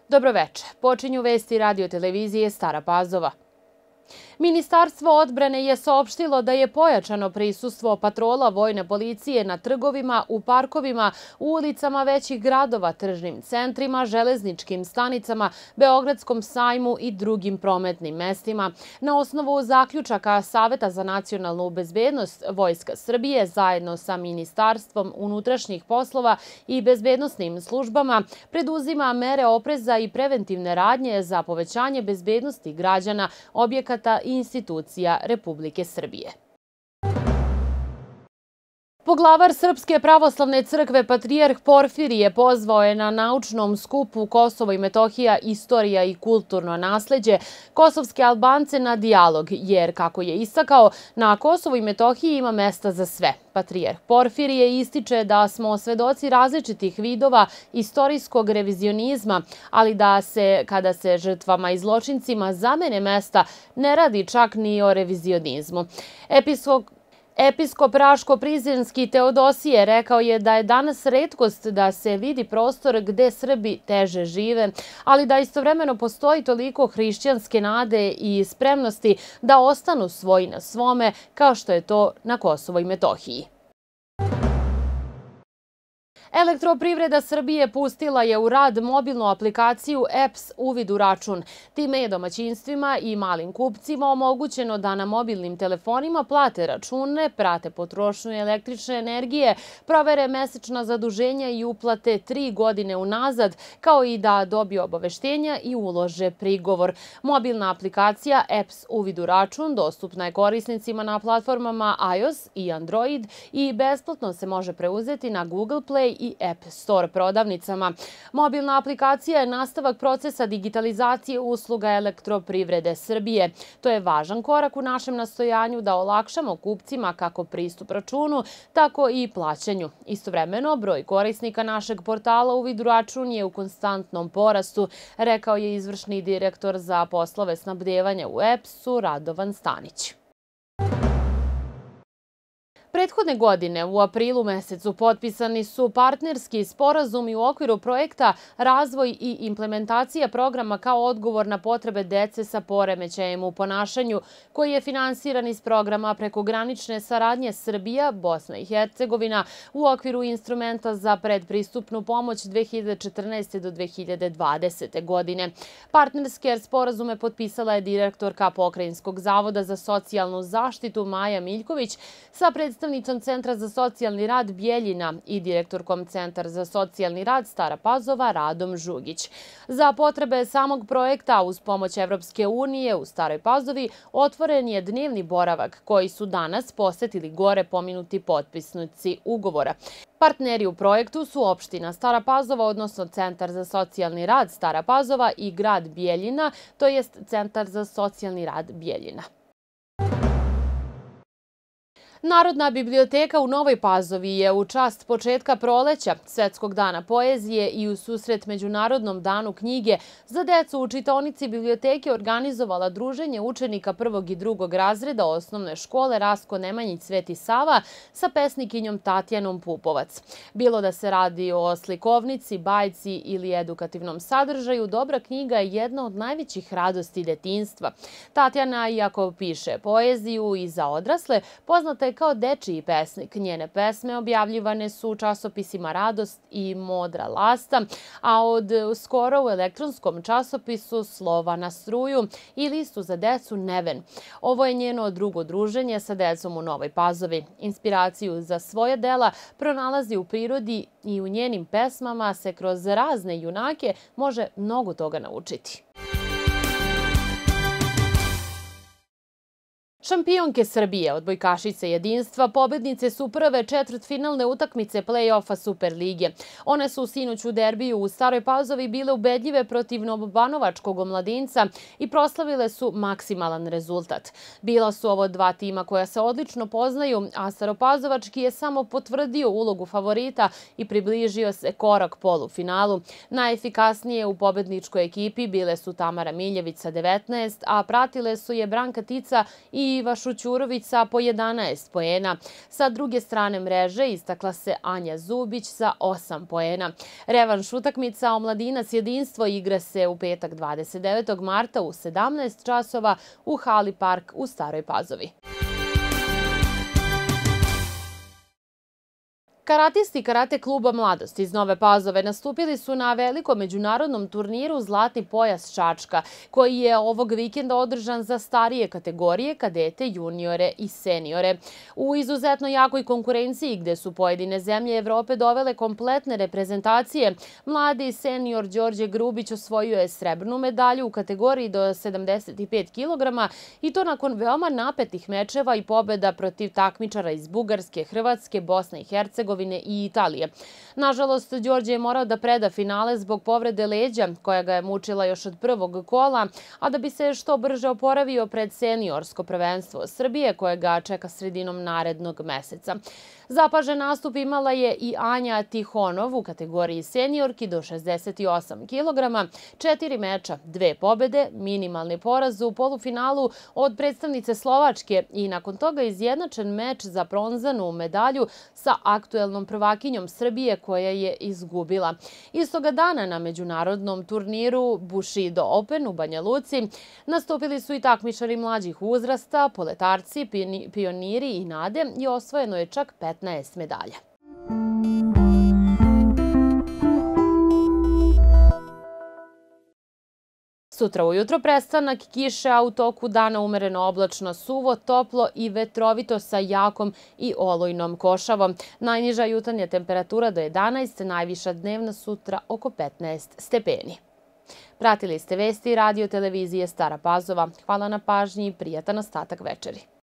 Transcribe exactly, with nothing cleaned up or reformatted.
Dobroveče. Počinju vesti radio televizije Stara Pazova. Ministarstvo odbrane je saopštilo da je pojačano prisustvo patrola vojne policije na trgovima, u parkovima, u ulicama većih gradova, tržnim centrima, železničkim stanicama, Beogradskom sajmu i drugim prometnim mestima. Na osnovu zaključaka Saveta za nacionalnu bezbednost, Vojska Srbije zajedno sa Ministarstvom unutrašnjih poslova i bezbednosnim službama preduzima mere opreza i preventivne radnje za povećanje bezbednosti građana, objekata i institucija Republike Srbije. Poglavar Srpske pravoslavne crkve patrijarh Porfirije pozvao je na naučnom skupu Kosovo i Metohija, istorija i kulturno nasleđe kosovske Albance na dijalog, jer, kako je istakao, na Kosovu i Metohiji ima mesta za sve. Patrijarh Porfirije ističe da smo svedoci različitih vidova istorijskog revizionizma, ali da se, kada se žrtvama i zločincima zamene mesta, ne radi čak ni o revizionizmu. Episkop Episkop Raško-Prizrenski Teodosije rekao je da je danas retkost da se vidi prostor gde Srbi teže žive, ali da istovremeno postoji toliko hrišćanske nade i spremnosti da ostanu svoji na svome, kao što je to na Kosovo i Metohiji. Elektroprivreda Srbije pustila je u rad mobilnu aplikaciju E P S Uvid u račun. Time je domaćinstvima i malim kupcima omogućeno da na mobilnim telefonima plate račune, prate potrošnju električne energije, provere mesečna zaduženja i uplate tri godine unazad, kao i da dobiju obaveštenja i ulože prigovor. Mobilna aplikacija E P S Uvid u račun dostupna je korisnicima na platformama iOS i Android i besplatno se može preuzeti na Google Play i App Store prodavnicama. Mobilna aplikacija je nastavak procesa digitalizacije usluga Elektroprivrede Srbije. To je važan korak u našem nastojanju da olakšamo kupcima kako pristup računu, tako i plaćanju. Istovremeno, broj korisnika našeg portala Uvid u račun je u konstantnom porastu, rekao je izvršni direktor za poslove snabdevanja u E P S-u Radovan Stanić. Prethodne godine u aprilu mesecu potpisani su partnerski sporazumi u okviru projekta Razvoj i implementacija programa kao odgovor na potrebe dece sa poremećajem u ponašanju, koji je finansiran iz programa prekogranične saradnje Srbija, Bosna i Hercegovina u okviru instrumenta za predpristupnu pomoć dve hiljade četrnaeste do dve hiljade dvadesete. godine. Partnerske sporazume potpisala je direktorka Pokrajinskog zavoda za socijalnu zaštitu Maja Miljković sa predstavnicima predstavnicom Centra za socijalni rad Bijeljina i direktorkom Centra za socijalni rad Stara Pazova Radom Žugić. Za potrebe samog projekta uz pomoć Evropske unije u Staroj Pazovi otvoren je dnevni boravak koji su danas posetili gore pomenuti potpisnici ugovora. Partneri u projektu su opština Stara Pazova, odnosno Centar za socijalni rad Stara Pazova i grad Bijeljina, to jest Centar za socijalni rad Bijeljina. Narodna biblioteka u Novoj Pazovi je u čast početka proleća, Svetskog dana poezije i u susret Međunarodnom danu knjige za decu u čitaonici biblioteke organizovala druženje učenika prvog i drugog razreda osnovne škole Rasko Nemanjić Sveti Sava sa pesnikinjom Tatjanom Pupovac. Bilo da se radi o slikovnici, bajci ili edukativnom sadržaju, dobra knjiga je jedna od najvećih radosti detinjstva. Tatjana, iako piše poeziju i za odrasle, poznata je kao dečiji pesnik. Njene pesme objavljivane su u časopisima Radost i Modra lasta, a od skoro u elektronskom časopisu Slova na struju i listu za decu Neven. Ovo je njeno drugo druženje sa decom u Novoj Pazovi. Inspiraciju za svoje dela pronalazi u prirodi i u njenim pesmama se kroz razne junake može mnogo toga naučiti. Šampionke Srbije, odbojkašice jedinstva, pobednice su prve četvrtfinalne utakmice play-offa Superlige. One su sinoć u derbiju u Staroj Pazovi bile ubedljive protiv novobanovačkog omladinca i proslavile su maksimalan rezultat. Bila su ovo dva tima koja se odlično poznaju, a staropazovački je samo potvrdio ulogu favorita i približio se korak polufinalu. Najefikasnije u pobedničkoj ekipi bile su Tamara Miljević sa devetnaest, a pratile su je Branka Tica i Iva Šućurović sa po jedanaest poena. Sa druge strane mreže istakla se Anja Zubić sa osam poena. Revanš utakmica Omladinac Jedinstvo igra se u petak dvadeset devetog marta u sedamnaest časova u Hali Park u Staroj Pazovi. Karatisti Karate kluba Mladost iz Nove Pazove nastupili su na velikom međunarodnom turniru Zlatni pojas Čačka, koji je ovog vikenda održan za starije kategorije, kadete, juniore i seniore. U izuzetno jakoj konkurenciji gde su pojedine zemlje Evrope dovele kompletne reprezentacije, mladi senior Đorđe Grubić osvojio je srebrnu medalju u kategoriji do sedamdeset pet kilograma i to nakon veoma napetih mečeva i pobjeda protiv takmičara iz Bugarske, Hrvatske, Bosne i Hercegovine i Italije. Nažalost, Đorđe je morao da preda finale zbog povrede leđa, koja ga je mučila još od prvog kola, a da bi se što brže oporavio pred seniorsko prvenstvo Srbije, koje ga čeka sredinom narednog meseca. Zapažen nastup imala je i Anja Tihonov u kategoriji seniorki do šezdeset osam kilograma, četiri meča, dve pobede, minimalni poraz u polufinalu od predstavnice Slovačke i nakon toga izjednačen meč za bronzanu medalju sa aktuelnom prvakinjom Srbije koja je izgubila. Istoga dana na međunarodnom turniru Bushido Open u Banja Luci nastupili su i takmičari mlađih uzrasta, poletarci, pioniri i nade i osvojeno je čak petnaest medalja. Sutra ujutro prestanak kiše, a u toku dana umereno oblačno, suvo, toplo i vetrovito sa jakom i olujnom košavom. Najniža jutarnja temperatura do jedanaest, najviša dnevna sutra oko petnaest stepeni. Pratili ste vesti radio televizije Stara Pazova. Hvala na pažnji i prijatan ostatak večeri.